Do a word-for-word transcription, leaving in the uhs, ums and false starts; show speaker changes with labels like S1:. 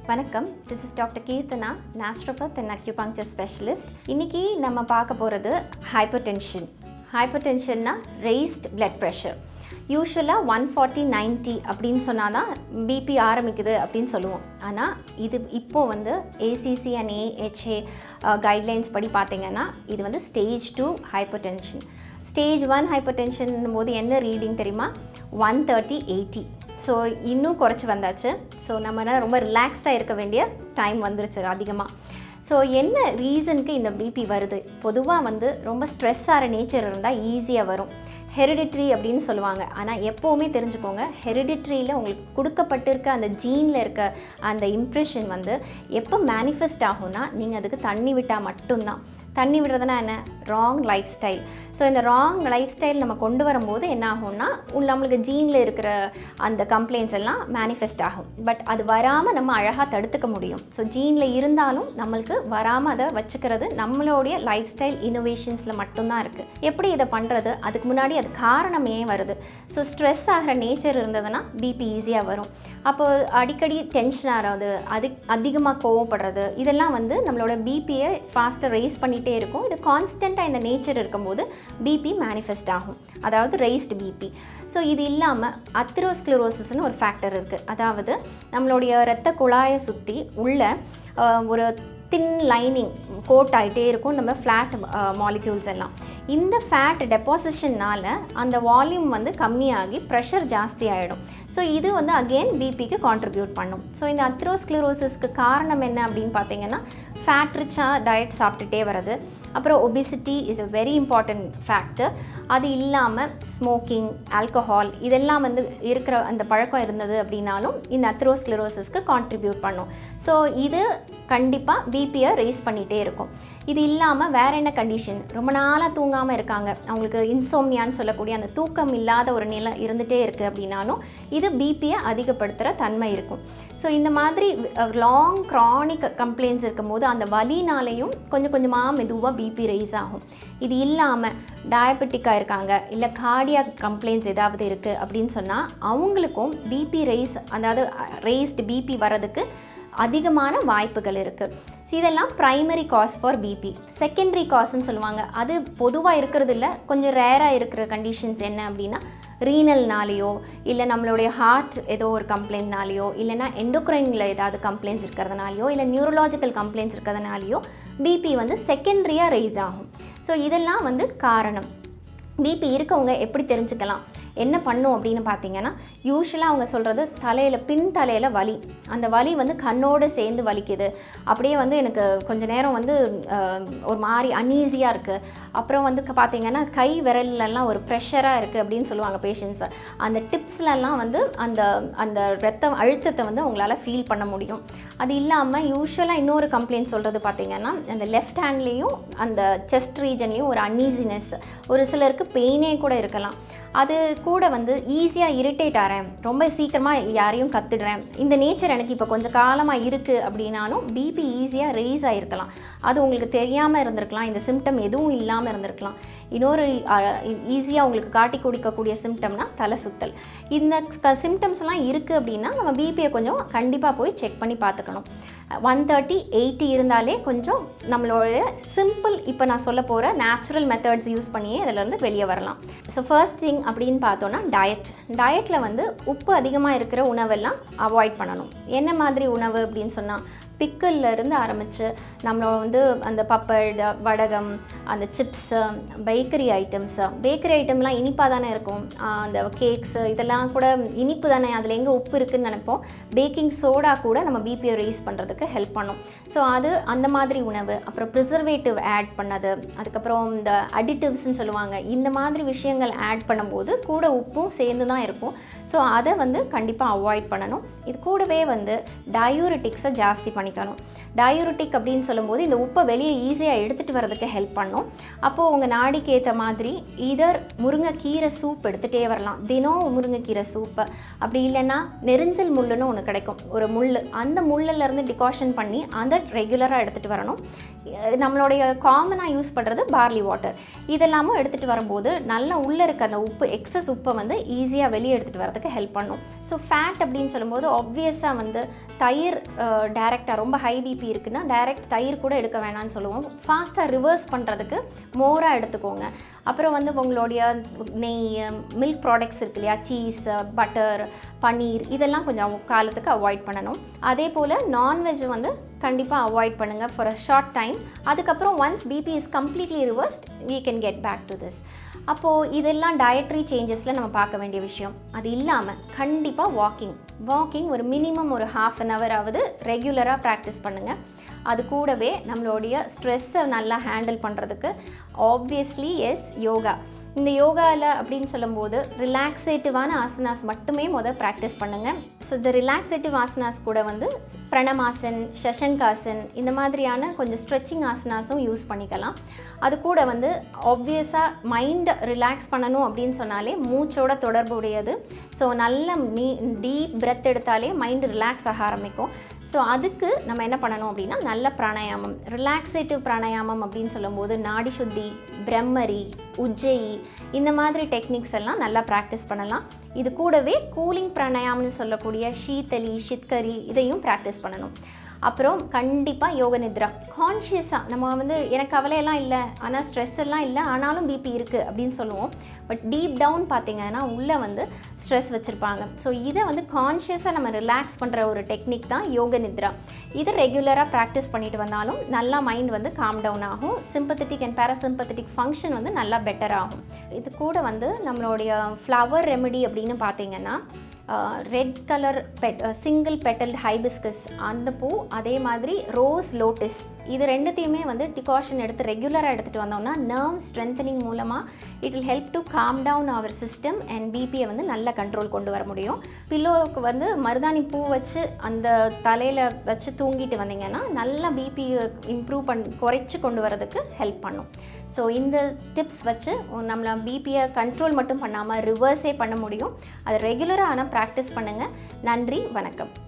S1: வணக்கம், this is Doctor Keerthana, naturopath and acupuncture specialist. இன்னைக்கு நம்ம பார்க்க போகிறது hypertension. Hypertension na raised blood pressure. யூஷுவலாக ஒன் ஃபார்ட்டி நைன்ட்டி அப்படின்னு சொன்னால் தான் பிபி ஆரம்பிக்குது அப்படின்னு சொல்லுவோம். ஆனால் இது இப்போது வந்து ஏசிசி அண்ட் ஏஹெச்ஏ கைட்லைன்ஸ் படி பார்த்தீங்கன்னா இது வந்து stage two hypertension. Stage one hypertension போது என்ன ரீடிங் தெரியுமா? One thirty eighty. ஸோ இன்னும் குறைச்சி வந்தாச்சு. ஸோ நம்ம ரொம்ப ரிலாக்ஸ்டாக இருக்க வேண்டிய டைம் வந்துருச்சு அதிகமாக. ஸோ என்ன ரீசனுக்கு இந்த பிபி வருது? பொதுவாக வந்து ரொம்ப ஸ்ட்ரெஸ் ஆகிற நேச்சர் இருந்தால் ஈஸியாக வரும். ஹெரிடிட்ரி அப்படின்னு சொல்லுவாங்க. ஆனால் எப்போவுமே தெரிஞ்சுக்கோங்க, ஹெரிடிட்ரியில் உங்களுக்கு கொடுக்கப்பட்டிருக்க அந்த ஜீனில் இருக்க அந்த இம்ப்ரெஷன் வந்து எப்போ மேனிஃபெஸ்ட் ஆகும்னா நீங்கள் அதுக்கு தண்ணி விட்டால் மட்டும்தான். தண்ணி விடுறதுனா என்ன? Wrong lifestyle. ஸோ இந்த ராங் லைஃப் ஸ்டைல் நம்ம கொண்டு வரும்போது என்ன ஆகும்னா நம்மளுக்கு ஜீனில் இருக்கிற அந்த கம்ப்ளைண்ட்ஸ் எல்லாம் மேனிஃபெஸ்ட் ஆகும். பட் அது வராமல் நம்ம அழகாக தடுத்துக்க முடியும். ஸோ ஜீனில் இருந்தாலும் நம்மளுக்கு வராமல் அதை வச்சுக்கிறது நம்மளுடைய லைஃப் ஸ்டைல் இனோவேஷன்ஸில் மட்டும்தான் இருக்குது. எப்படி இதை பண்ணுறது? அதுக்கு முன்னாடி அது காரணம் ஏன் வருது? ஸோ ஸ்ட்ரெஸ் ஆகிற நேச்சர் இருந்ததுன்னா பிபி ஈஸியாக வரும். அப்போது அடிக்கடி டென்ஷன் ஆகிறது, அது அதிகமாக கோவப்படுறது, இதெல்லாம் வந்து நம்மளோட பிபியை ஃபாஸ்ட்டாக ரைஸ் பண்ணிகிட்டே இருக்கும். இது கான்ஸ்டண்ட்டாக இந்த நேச்சர் இருக்கும்போது பிபி மேனிஃபெஸ்ட் ஆகும், அதாவது ரைஸ்டு பிபி. ஸோ இது இல்லாமல் அத்திரோஸ்க்ளரோசிஸ்னு ஒரு ஃபேக்டர் இருக்குது. அதாவது நம்மளுடைய இரத்த குழாயை சுற்றி உள்ள ஒரு தின் லைனிங் கோட் ஆகிட்டே இருக்கும் நம்ம ஃப்ளாட் மாலிக்யூல்ஸ் எல்லாம். இந்த ஃபேட் டெபாசிஷன்னால் அந்த வால்யூம் வந்து கம்மியாகி ப்ரெஷர் ஜாஸ்தி ஆகிடும். ஸோ இது வந்து அகெயின் பிபிக்கு கான்ட்ரிபியூட் பண்ணும். ஸோ இந்த அத்ரோஸ்க்ளரோசிஸ்க்கு காரணம் என்ன அப்படின்னு பார்த்தீங்கன்னா ஃபேட் ரிச்சாக டயட் சாப்பிட்டுட்டே வர்றது, அப்புறம் obesity is a very important factor. அது இல்லாமல் ஸ்மோக்கிங், ஆல்கஹால் இதெல்லாம் வந்து இருக்கிற அந்த பழக்கம் இருந்தது அப்படின்னாலும் இந்த அத்ரோஸ்க்ளரோசிஸ்க்கு கான்ட்ரிபியூட் பண்ணும். ஸோ இது கண்டிப்பாக பிபியை ரைஸ் பண்ணிகிட்டே இருக்கும். இது இல்லாமல் வேறு என்ன கண்டிஷன்? ரொம்ப நாளாக தூங்காமல் இருக்காங்க, அவங்களுக்கு இன்சோம்னியான்னு சொல்லக்கூடிய அந்த தூக்கம் இல்லாத ஒரு நிலை இருந்துகிட்டே இருக்குது அப்படின்னாலும் இது பிபியை அதிகப்படுத்துகிற தன்மை இருக்கும். ஸோ இந்த மாதிரி லாங் க்ரானிக் கம்ப்ளைண்ட்ஸ் இருக்கும்போது அந்த வலினாலேயும் கொஞ்சம் கொஞ்சமாக மெதுவாக பிபி ரைஸ் ஆகும். இது இல்லாமல் டயபெட்டிக்காக இருக்காங்க, இல்லை கார்டியாக் கம்ப்ளைண்ட்ஸ் ஏதாவது இருக்குது அப்படின்னு சொன்னால் அவங்களுக்கும் பிபி ரைஸ், அதாவது ரைஸ்டு பிபி வர்றதுக்கு அதிகமான வாய்ப்புகள் இருக்குது. ஸோ இதெல்லாம் primary cause for BP. Secondary காஸ்ன்னு சொல்லுவாங்க. அது பொதுவாக இருக்கிறது இல்லை, கொஞ்சம் ரேராக இருக்கிற கண்டிஷன்ஸ் என்ன அப்படின்னா ரீனல்னாலேயோ, இல்லை நம்மளுடைய ஹார்ட் ஏதோ ஒரு கம்ப்ளைண்ட்னாலேயோ, இல்லைனா எண்டோக்ரைனில் ஏதாவது கம்ப்ளைண்ட்ஸ் இருக்கிறதுனாலையோ, இல்லை நியூரலாஜிக்கல் கம்ப்ளைண்ட்ஸ் இருக்கிறதுனாலையோ பிபி வந்து செகண்டரியாக ரைஸ் ஆகும். ஸோ இதெல்லாம் வந்து காரணம். பிபி இருக்கவங்க எப்படி தெரிஞ்சுக்கலாம்? என்ன பண்ணும் அப்படின்னு பார்த்தீங்கன்னா, யூஸ்வலாக அவங்க சொல்கிறது தலையில் பின் தலையில் வலி, அந்த வலி வந்து கண்ணோடு சேர்ந்து வலிக்குது, அப்படியே வந்து எனக்கு கொஞ்சம் நேரம் வந்து ஒரு மாதிரி அன்ஈஸியாக இருக்குது, அப்புறம் வந்து பார்த்தீங்கன்னா கை விரல்லாம் ஒரு ப்ரெஷராக இருக்குது அப்படின்னு சொல்லுவாங்க பேஷண்ட்ஸை. அந்த டிப்ஸ்லலாம் வந்து அந்த அந்த ரத்த அழுத்தத்தை வந்து அவங்களால ஃபீல் பண்ண முடியும். அது இல்லாமல் யூஸ்வலாக இன்னொரு கம்ப்ளைண்ட் சொல்கிறது பார்த்திங்கன்னா அந்த லெஃப்ட் ஹேண்ட்லேயும் அந்த செஸ்ட் ரீஜன்லேயும் ஒரு அன்ஈஸினஸ், ஒரு சிலருக்கு பெயினே கூட இருக்கலாம். அது கூட வந்து ஈஸியாக இரிட்டேட் ஆகிறேன், ரொம்ப சீக்கிரமாக யாரையும் கற்றுடுறேன், இந்த நேச்சர் எனக்கு இப்போ கொஞ்சம் காலமாக இருக்குது அப்படின்னாலும் பிபி ஈஸியாக ரைஸ் ஆகிருக்கலாம். அது உங்களுக்கு தெரியாமல் இருந்திருக்கலாம், இந்த சிம்டம் எதுவும் இல்லாமல் இருந்திருக்கலாம். இன்னொரு ஈஸியாக உங்களுக்கு காட்டி கொடுக்கக்கூடிய சிம்டம்னா தலை சுத்தல். இந்த சிம்டம்ஸ்லாம் இருக்குது அப்படின்னா நம்ம பிபியை கொஞ்சம் கண்டிப்பாக போய் செக் பண்ணி பார்த்துக்கணும். ஒன் தேர்ட்டி எயிட்டி இருந்தாலே கொஞ்சம் நம்மளோட சிம்பிள், இப்போ நான் சொல்ல போகிற நேச்சுரல் மெத்தட்ஸ் யூஸ் பண்ணியே இதிலேருந்து வெளியே வரலாம். ஸோ ஃபர்ஸ்ட் திங் அப்படின்னு பார்த்தோன்னா டயட். டயட்டில் வந்து உப்பு அதிகமாக இருக்கிற உணவெல்லாம் அவாய்ட் பண்ணணும். என்ன மாதிரி உணவு அப்படின்னு சொன்னால் பிக்கிள்லேருந்து ஆரம்பித்து நம்மளோட வந்து அந்த பப்பட், வடகம், அந்த சிப்ஸு, பேக்கரி ஐட்டம்ஸு, பேக்கரி ஐட்டம்லாம் இனிப்பாக தானே இருக்கும், அந்த கேக்ஸு இதெல்லாம் கூட இனிப்பு தானே, அதில் எங்கே உப்பு இருக்குதுன்னு நினைப்போம். பேக்கிங் சோடா கூட நம்ம பிபியை ரைஸ் பண்ணுறதுக்கு ஹெல்ப் பண்ணும். ஸோ அது அந்த மாதிரி உணவு, அப்புறம் ப்ரிசர்வேட்டிவ் ஆட் பண்ணது, அதுக்கப்புறம் இந்த அடிட்டிவ்ஸ்ன்னு சொல்லுவாங்க, இந்த மாதிரி விஷயங்கள் ஆட் பண்ணும்போது கூட உப்பும் சேர்ந்து தான் இருக்கும். ஸோ அதை வந்து கண்டிப்பாக அவாய்ட் பண்ணணும். இது கூடவே வந்து டயூரிட்டிக்ஸை ஜாஸ்தி பண்ணி பண்ணிக்கணும். டயூரிட்டிக் அப்படின்னு சொல்லும்போது இந்த உப்பை வெளியே ஈஸியாக எடுத்துகிட்டு வரதுக்கு ஹெல்ப் பண்ணும். அப்போது உங்கள் நாடிக்கு ஏற்ற மாதிரி இதர் முருங்கைக்கீரை சூப் எடுத்துகிட்டே வரலாம். தினம் முருங்கைக்கீரை சூப்பு, அப்படி இல்லைன்னா நெரிஞ்சல் முள்ளுன்னு ஒன்று கிடைக்கும், ஒரு முள், அந்த முள்ளிலேருந்து டிகாஷன் பண்ணி அதை ரெகுலராக எடுத்துகிட்டு வரணும். நம்மளுடைய காமனாக யூஸ் பண்ணுறது பார்லி வாட்டர். இதெல்லாமும் எடுத்துகிட்டு வரும்போது நல்லா உள்ளே இருக்க அந்த உப்பு, எக்ஸஸ் உப்பை வந்து ஈஸியாக வெளியே எடுத்துகிட்டு வரதுக்கு ஹெல்ப் பண்ணும். ஸோ ஃபேட் அப்படின்னு சொல்லும்போது ஆப்வியஸாக வந்து தயிர் டைரெக்டாக ரொம்ப ஹை பிபி இருக்குன்னா டைரெக்ட் தயிர் கூட எடுக்க வேணாம்னு சொல்லுவோம். ஃபாஸ்ட்டாக ரிவர்ஸ் பண்ணுறதுக்கு மோராக எடுத்துக்கோங்க. அப்புறம் வந்து உங்களுடைய நெய், மில்க் ப்ராடக்ட்ஸ் இருக்கு இல்லையா, சீஸ், பட்டர், பன்னீர், இதெல்லாம் கொஞ்சம் காலத்துக்கு அவாய்ட் பண்ணணும். அதே போல் நான்வெஜ் வந்து கண்டிப்பாக அவாய்ட் பண்ணுங்கள் ஃபார் அ ஷார்ட் டைம். அதுக்கப்புறம் once BP is completely reversed we can get back to this. அப்போது இதெல்லாம் டயட்ரி சேஞ்சஸில் நம்ம பார்க்க வேண்டிய விஷயம். அது இல்லாமல் கண்டிப்பாக வாக்கிங் வாக்கிங் ஒரு மினிமம் ஒரு ஹாஃப் அன் ஹவர் ஆகுது ரெகுலராக ப்ராக்டிஸ் பண்ணுங்கள். அது கூடவே நம்மளுடைய ஸ்ட்ரெஸ்ஸை நல்லா ஹேண்டில் பண்ணுறதுக்கு ஆப்வியஸ்லி எஸ் யோகா. இந்த யோகாவில் அப்படின்னு சொல்லும்போது ரிலாக்ஸேட்டிவான ஆசனாஸ் மட்டுமே முதல் ப்ராக்டிஸ் பண்ணுங்கள். ஸோ இந்த ரிலாக்ஸேட்டிவ் ஆசனாஸ் கூட வந்து பிரணமாசன், ஷஷங்காசன், இந்த மாதிரியான கொஞ்சம் ஸ்ட்ரெச்சிங் ஆசனாஸும் யூஸ் பண்ணிக்கலாம். அது கூட வந்து ஆப்வியஸாக மைண்டை ரிலாக்ஸ் பண்ணணும் அப்படின்னு சொன்னாலே மூச்சோட தொடர்புடையது. ஸோ நல்ல நீ டீப் பிரெத் எடுத்தாலே மைண்டு ரிலாக்ஸ் ஆக ஆரம்பிக்கும். ஸோ அதுக்கு நம்ம என்ன பண்ணணும் அப்படின்னா நல்ல பிராணாயாமம், ரிலாக்ஸேட்டிவ் பிராணாயாமம் அப்படின்னு சொல்லும்போது நாடி சுத்தி, பிரம்மரி, உஜ்ஜயி, இந்த மாதிரி டெக்னிக்ஸ் எல்லாம் நல்லா ப்ராக்டிஸ் பண்ணலாம். இது கூடவே கூலிங் பிராணாயாமம்னு சொல்லக்கூடிய ஷீத்தலி, ஷித்கரி, இதையும் ப்ராக்டிஸ் பண்ணணும். அப்புறம் கண்டிப்பாக யோக நித்ரா. கான்ஷியஸாக நம்ம வந்து எனக்கு கவலையெல்லாம் இல்லை, ஆனால் ஸ்ட்ரெஸ் எல்லாம் இல்லை, ஆனாலும் பிபி இருக்குது அப்படின்னு சொல்லுவோம். பட் டீப் டவுன் பார்த்திங்கன்னா உள்ளே வந்து ஸ்ட்ரெஸ் வச்சுருப்பாங்க. ஸோ இதை வந்து கான்ஷியஸாக நம்ம ரிலாக்ஸ் பண்ணுற ஒரு டெக்னிக் தான் யோக நித்ரா. இது ரெகுலராக ப்ராக்டிஸ் பண்ணிட்டு வந்தாலும் நல்லா மைண்ட் வந்து காம் டவுன் ஆகும். சிம்பத்தட்டிக் அண்ட் பேராசிம்பத்தட்டிக் ஃபங்க்ஷன் வந்து நல்லா பெட்டர் ஆகும். இது கூட வந்து நம்மளுடைய ஃப்ளவர் ரெமெடி அப்படின்னு பார்த்திங்கன்னா red colour pet single petal hibiscus அந்த பூ, அதே மாதிரி ரோஸ் லோட்டஸ், இது ரெண்டுத்தையுமே வந்து டிகாஷன் எடுத்து ரெகுலராக எடுத்துகிட்டு வந்தோம்னா நர்வ் ஸ்ட்ரென்தனிங் மூலமாக it will help to calm down our system and பிபியை வந்து நல்ல கண்ட்ரோல் கொண்டு வர முடியும். பில்லோவுக்கு வந்து மருதாணி பூ வச்சு அந்த தலையில் வச்சு தூங்கிட்டு வந்தீங்கன்னா நல்லா பிபி இம்ப்ரூவ் பண் குறைச்சி கொண்டு வரதுக்கு ஹெல்ப் பண்ணும். ஸோ இந்த டிப்ஸ் வச்சு நம்மளை பிபியை கண்ட்ரோல் மட்டும் பண்ணாமல் ரிவர்ஸே பண்ண முடியும். அது ரெகுலராக ஆனால் ப்ராக்டிஸ் பண்ணுங்கள். நன்றி, வணக்கம்.